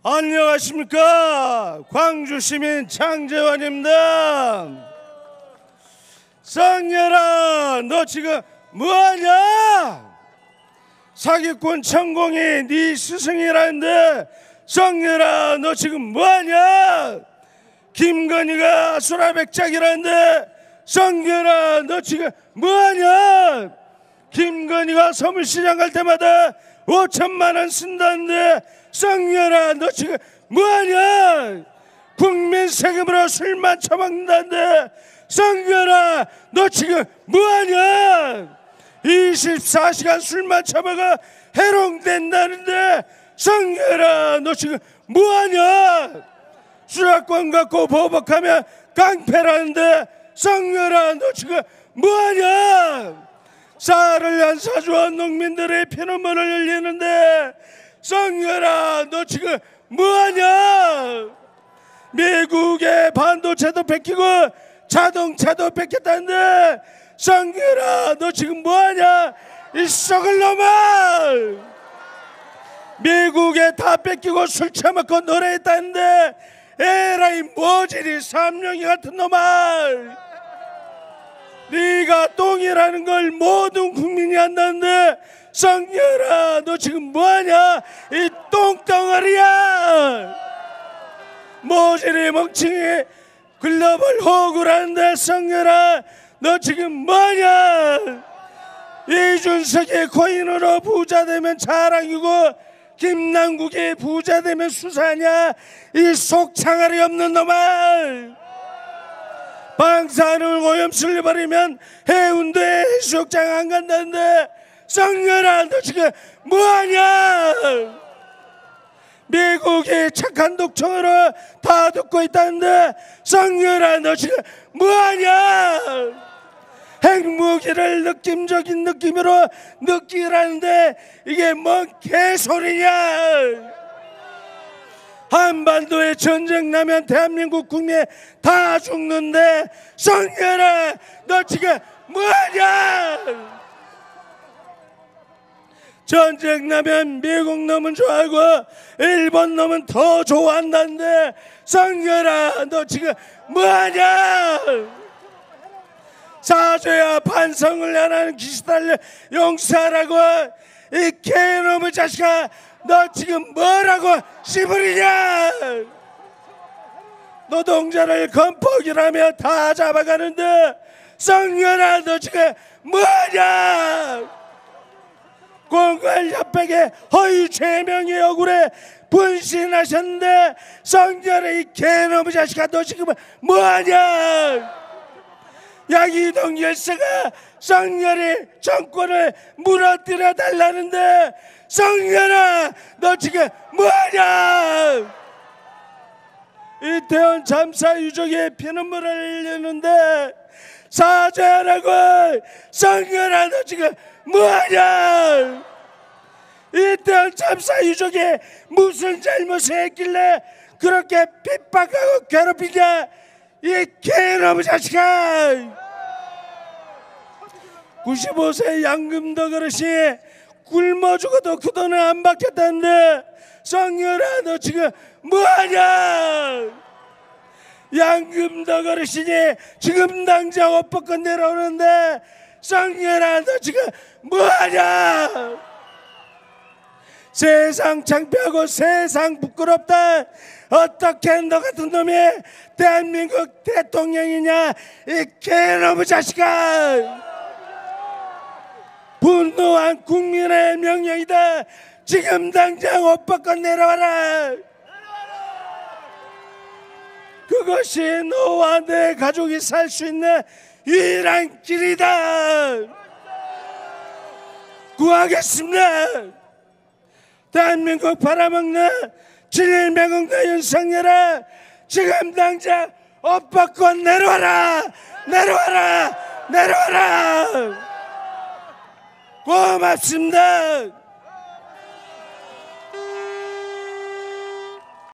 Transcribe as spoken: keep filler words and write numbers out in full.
안녕하십니까. 광주시민 장재환입니다. 쌍열아, 너 지금 뭐하냐? 사기꾼 천공이 네 스승이라는데 쌍열아, 너 지금 뭐하냐? 김건희가 수라백작이라는데 쌍열아, 너 지금 뭐하냐? 김건희가 서울시장 갈 때마다 오천만 원 쓴다는데 쌍열아, 너 지금 뭐하냐? 국민 세금으로 술만 처먹는다는데 쌍열아, 너 지금 뭐하냐? 이십사 시간 술만 처먹어 해롱된다는데 쌍열아, 너 지금 뭐하냐? 수사권 갖고 보복하면 깡패라는데 쌍열아, 너 지금 뭐하냐? 쌀을 안 사주온 농민들의 피눈물을 흘리는데 쌍열아, 너 지금 뭐하냐? 미국의 반도체도 뺏기고 자동차도 뺏겼다는데 쌍열아, 너 지금 뭐하냐? 이 썩을 놈아! 미국에 다 뺏기고 술 처먹고 노래했다는데 에라이 모질이 삼룡이 같은 놈아! 네가 똥이라는 걸 모든 국민이 안다는데 쌍열아, 너 지금 뭐하냐? 이 똥덩어리야! 모질이 멍청이 글로벌 호구라는데 쌍열아, 너 지금 뭐하냐? 이준석이 코인으로 부자 되면 자랑이고 김남국이 부자 되면 수사냐? 이 속창알이 없는 놈아! 방사능 오염수를 버리면 해운대 해수욕장 안 간다는데 쌍열아, 너 지금 뭐하냐? 미국이 착한 독촉으로 다 듣고 있다는데 쌍열아, 너 지금 뭐하냐? 핵무기를 느낌적인 느낌으로 느끼라는데 이게 뭔 개소리냐? 한반도에 전쟁 나면 대한민국 국민 다 죽는데 쌍열아, 너 지금 뭐하냐? 전쟁 나면 미국 놈은 좋아하고 일본 놈은 더 좋아한다는데 쌍열아, 너 지금 뭐하냐? 사죄야 반성을 안 하는 기시달려 용서하라고. 이 개놈의 자식아, 너 지금 뭐라고 씨부리냐? 노동자를 건폭이라며 다 잡아가는데 쌍열아, 너 지금 뭐하냐? 공갈협백에 허위 죄명이 억울해 분신하셨는데 쌍열아, 이 개놈의 자식아, 너 지금 뭐하냐? 양이동 열사가 쌍열이 정권을 무너뜨려 달라는데 쌍열아, 너 지금 뭐하냐? 이태원 참사 유족의 피눈물을 흘리는데 사죄하라고. 쌍열아, 너 지금 뭐하냐? 이태원 참사 유족이 무슨 잘못을 했길래 그렇게 핍박하고 괴롭히냐? 이 개놈의 자식아! 구십오 세 양금덕 어르신이 굶어 죽어도 그 돈을 안 받겠다는데 쌍열아, 너 지금 뭐하냐? 양금덕 어르신이 지금 당장 옷 벗고 내려오는데 쌍열아, 너 지금 뭐하냐? 세상 창피하고 세상 부끄럽다. 어떻게 너 같은 놈이 대한민국 대통령이냐? 이 개놈의 자식아! 분노한 국민의 명령이다. 지금 당장 옷 벗고 내려와라. 그것이 너와 내 가족이 살 수 있는 유일한 길이다. 구하겠습니다. 대한민국 팔아먹는 진일명운과 윤석열아, 지금 당장 옷 벗고 내려와라. 내려와라. 내려와라. 고맙습니다.